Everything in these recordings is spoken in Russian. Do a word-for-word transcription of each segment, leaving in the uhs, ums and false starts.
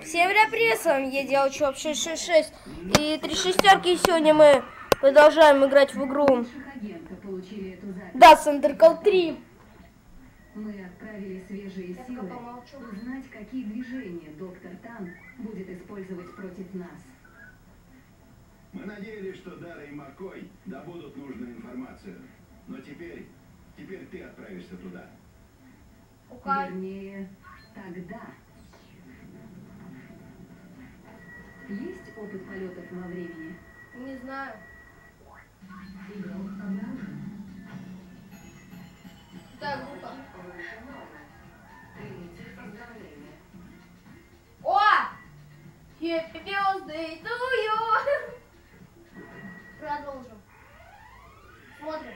Всем привет, с вами я, Делчоп шесть шесть шесть и три шестерки, и сегодня мы продолжаем играть в игру Dust Undercall три. Мы отправили свежие Я силы узнать, какие движения доктор Тан будет использовать против нас. Мы надеялись, что Дара и Маккой добудут нужную информацию. Но теперь, теперь ты отправишься туда. Okay. Вернее, тогда. Есть опыт полетов во времени? Не знаю. Так, группа. О! Happy birthday to you! Продолжим. Смотрим.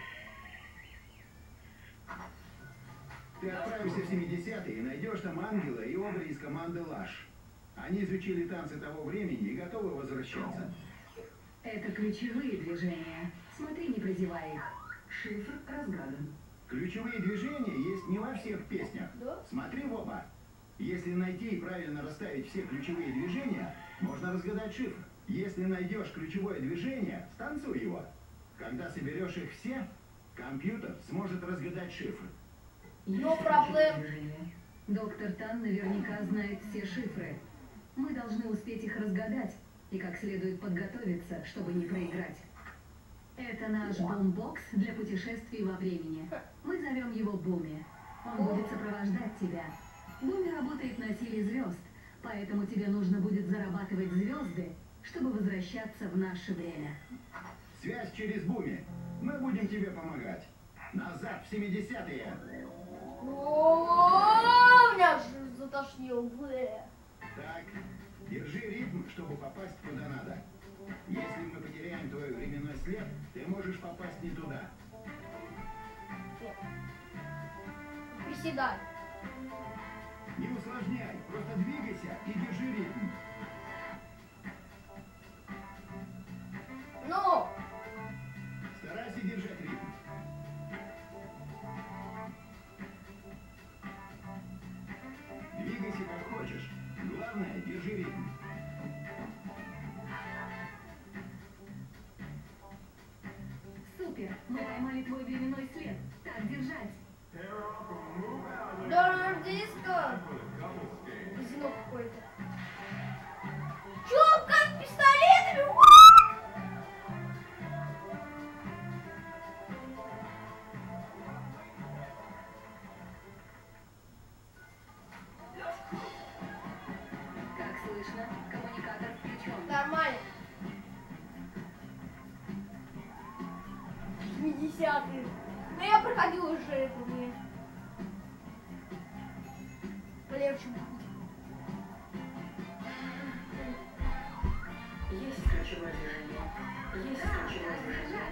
Ты отправишься в семидесятые и найдешь там ангела и Обри из команды Лаш. Они изучили танцы того времени и готовы возвращаться. Это ключевые движения. Смотри, не прозевай их. Шифр разгадан. Ключевые движения есть не во всех песнях. Да? Смотри в оба. Если найти и правильно расставить все ключевые движения, можно разгадать шифр. Если найдешь ключевое движение, станцуй его. Когда соберешь их все, компьютер сможет разгадать шифр. No problem. Доктор Тан наверняка знает все шифры. Мы должны успеть их разгадать и как следует подготовиться, чтобы не проиграть. Это наш бумбокс для путешествий во времени. Мы зовем его Буми. Он будет сопровождать тебя. Буми работает на силе звезд, поэтому тебе нужно будет зарабатывать звезды, чтобы возвращаться в наше время. Связь через Буми. Мы будем тебе помогать. Назад в семидесятые. О, меня же затошнил. Так, держи ритм, чтобы попасть куда надо. Если мы потеряем твой временной след, ты можешь попасть не туда. Приседай. Не усложняй, просто двигайся и держи ритм. Ну! Старайся держать ритм. Двигайся как хочешь. Главное, держи ритм. Супер! Мы поймали твой временной след. Так держать. Донор диско. Казино какой-то. Чё, как пистолетами? Как слышно, коммуникатор включен. Нормально. семидесятые. Ну я проходил уже это мне. Полегче будет. Есть ключевое движение. Есть ключевое движение.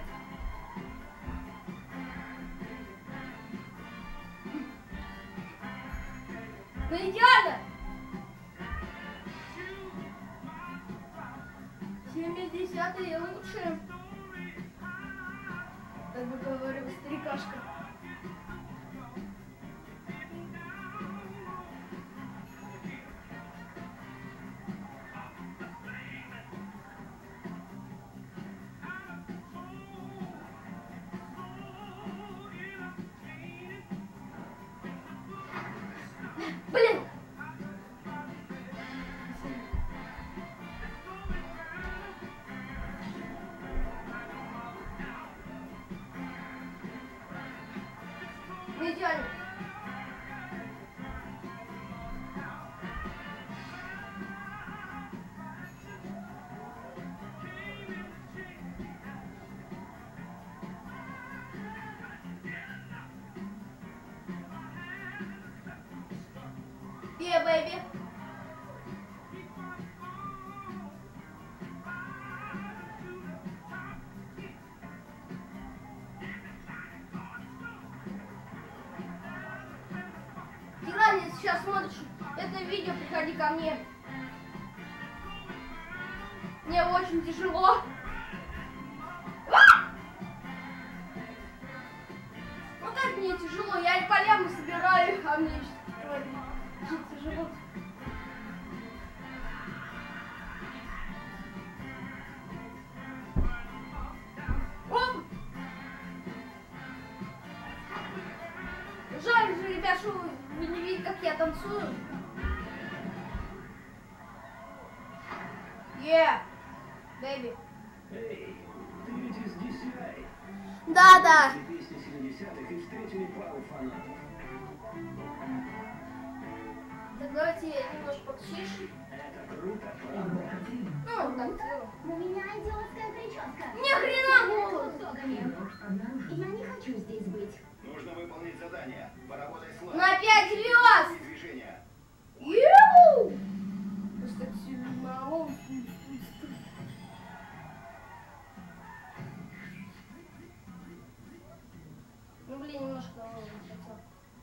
Ну идеально! семидесятые лучше. Как бы говорил старикашка. Блин! Ну идеально. Yeah, baby. Тиран, если сейчас смотришь это видео, приходи ко мне. Мне очень тяжело. Ну как мне тяжело? Я и поляму собираю, а мне тяжело. танцуем. Yeah, baby. Эй, ты ведь из ди си ай. Да, да. Песни семидесятых и встретили пару фанатов. Так давайте немножко потише. Это круто, правда? Ну, так дело. У меня идиотская прическа. Ни хрена голос. Я не хочу здесь быть. Нужно выполнить задание. Поработай с лапой. На пять звезд. Движения. Ю! Просто мало. Ну, блин, немножко мало не хотел.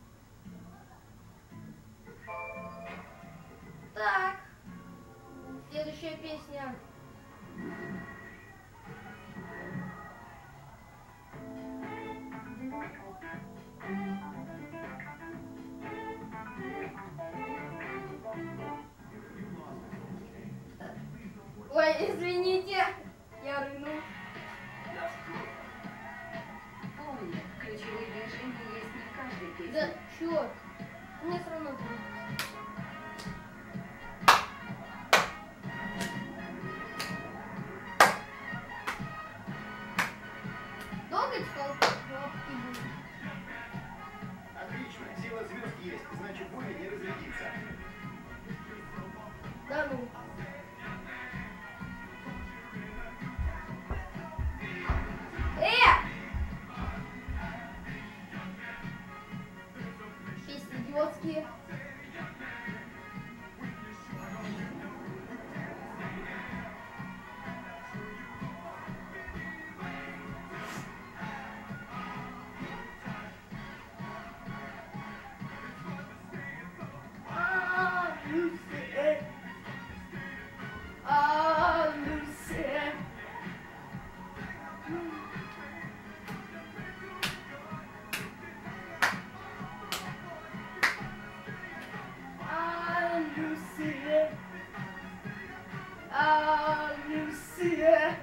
Так. Следующая песня. Ой, извините, я рыгнул. Помни, ключевые движения есть не в каждой песне. Да, черт. Мне все равно. Долго искал кнопки будут? Отлично. Сила звезд есть. Значит, пуля не разрядится. Да ну. Э! Песни идиотские. А, Люси. А, Люси. А, Люси. А, Люси.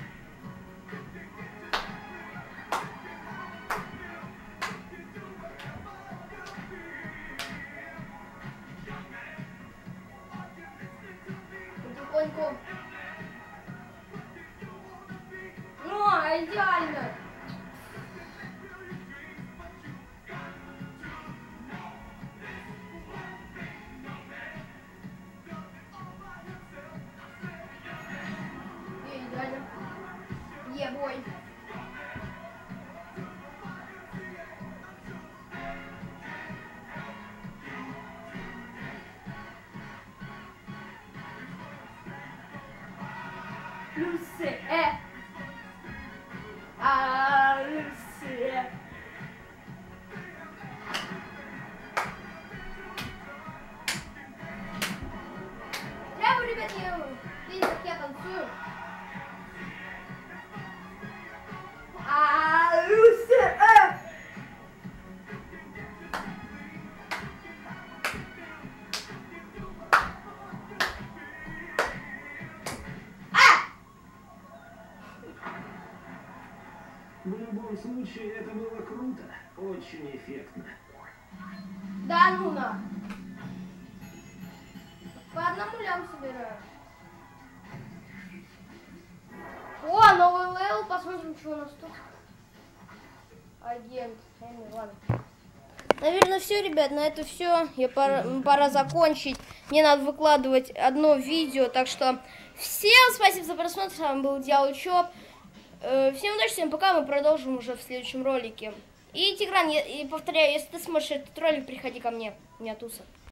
Потихоньку. Ну, идеально. Не, идеально. Е-бой. Люси, э. А, Люси. Прямо, ребят, я видите, как я танцую. А, Люси, э. В любом случае, это было круто. Очень эффектно. Да ну на. По одному лям собираю. О, новый левел, посмотрим, что у нас тут. Агент. Эми, ладно. Наверное, все, ребят, на это все. Я пора, пора закончить. Мне надо выкладывать одно видео. Так что всем спасибо за просмотр. С вами был Дьявол-Чоп. Всем удачи, всем пока. Мы продолжим уже в следующем ролике. И, Тигран, я, и повторяю, если ты смотришь этот ролик, приходи ко мне. У меня туса.